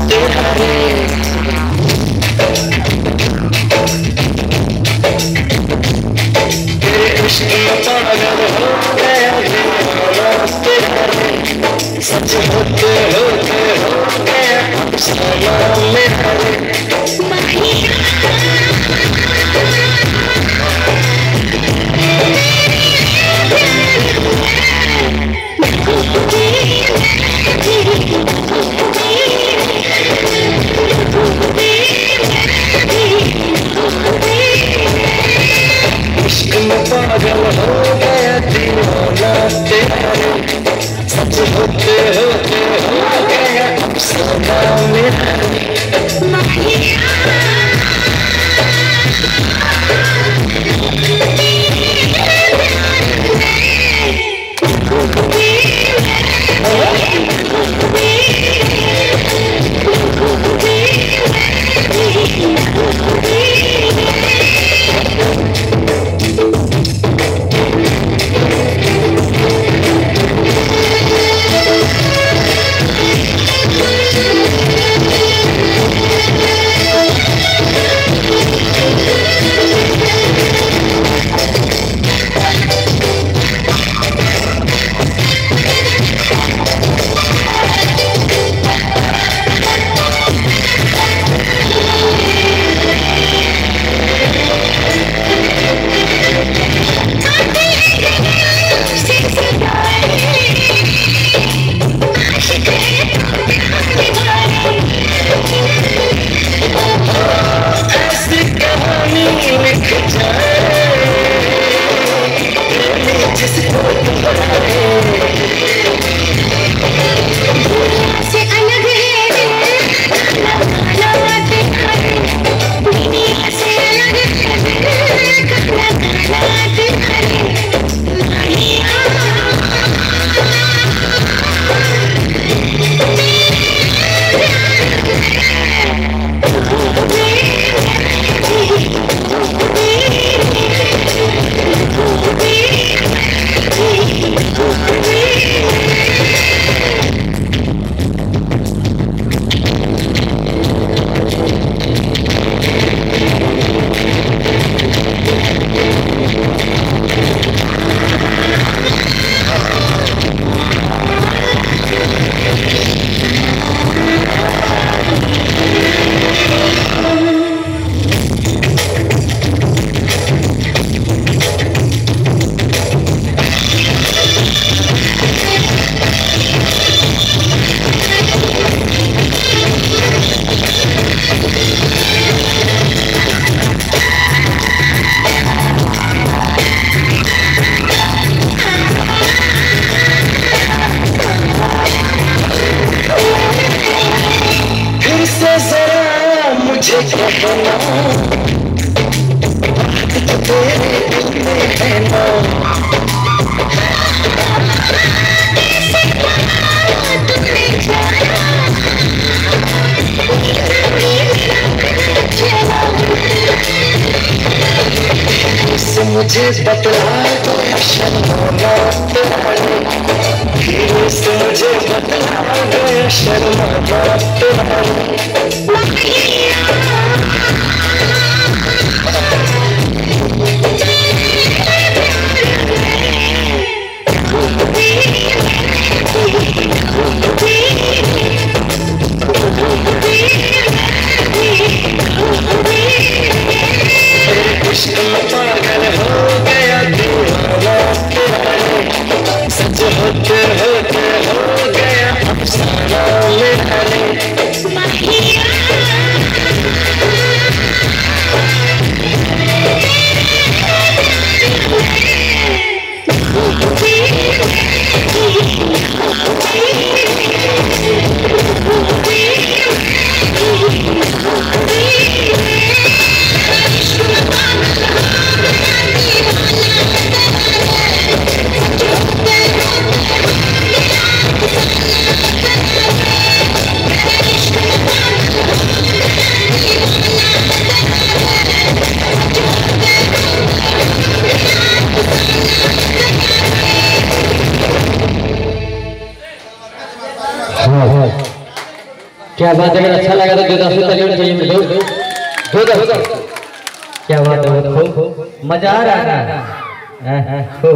तेरा रे। तेरे इश्क में पागल हो गया दीवाना तेरा रे। सच होते होते हो गया अफसाना मेरा रे। इश्क में पागल हो गया दीवाना तेरा रे। सच होते होते हो गया अफसाना मेरा रे। मुझे बतला दो शर्माना तेरा रे। मुझे बतला दो शर्माना तेरा रे। इश्क में पागल हो गया दीवाना तेरा रे। सच होते होते हो गया अफसाना मेरा रे। क्या बात है, अगर अच्छा लगा तो जोरदार तालियां चाहिए मेरे दोस्त। क्या बात है, खूब मजा आ रहा है।